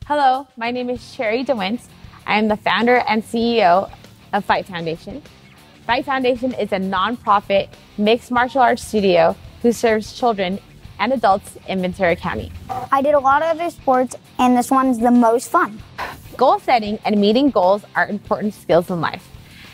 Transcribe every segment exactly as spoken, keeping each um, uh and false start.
Hello, my name is Sherry DeWint. I am the founder and C E O of Fight Foundation. Fight Foundation is a nonprofit mixed martial arts studio who serves children and adults in Ventura County. I did a lot of other sports, and this one's the most fun. Goal setting and meeting goals are important skills in life.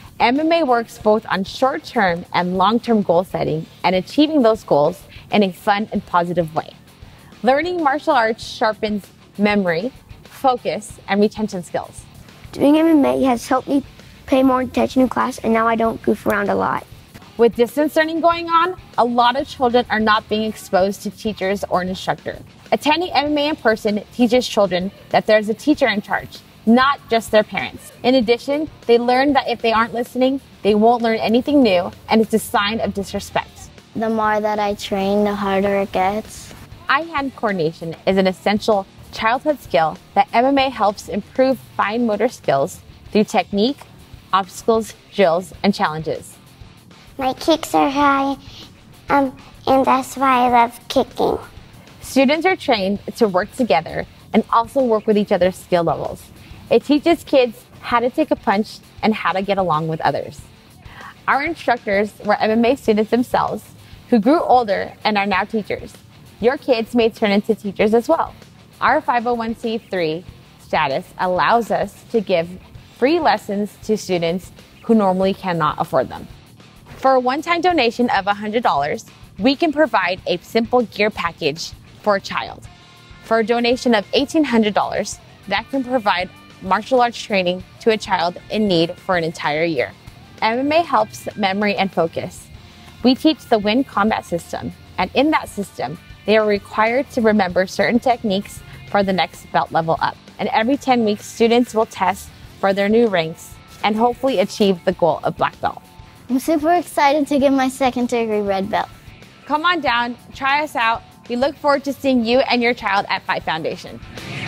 M M A works both on short-term and long-term goal setting and achieving those goals in a fun and positive way. Learning martial arts sharpens memory, focus, and retention skills. Doing M M A has helped me pay more attention in class, and now I don't goof around a lot. With distance learning going on, a lot of children are not being exposed to teachers or an instructor. Attending M M A in person teaches children that there's a teacher in charge, not just their parents. In addition, they learn that if they aren't listening, they won't learn anything new, and it's a sign of disrespect. The more that I train, the harder it gets. Eye-hand coordination is an essential childhood skill that M M A helps improve fine motor skills through technique, obstacles, drills, and challenges. My kicks are high, um, and that's why I love kicking. Students are trained to work together and also work with each other's skill levels. It teaches kids how to take a punch and how to get along with others. Our instructors were M M A students themselves who grew older and are now teachers. Your kids may turn into teachers as well. Our five oh one c three status allows us to give free lessons to students who normally cannot afford them. For a one-time donation of one hundred dollars, we can provide a simple gear package for a child. For a donation of eighteen hundred dollars, that can provide martial arts training to a child in need for an entire year. M M A helps memory and focus. We teach the Win Combat System, and in that system, they are required to remember certain techniques for the next belt level up. And every ten weeks, students will test for their new ranks and hopefully achieve the goal of black belt. I'm super excited to get my second degree red belt. Come on down, try us out. We look forward to seeing you and your child at Fight Foundation.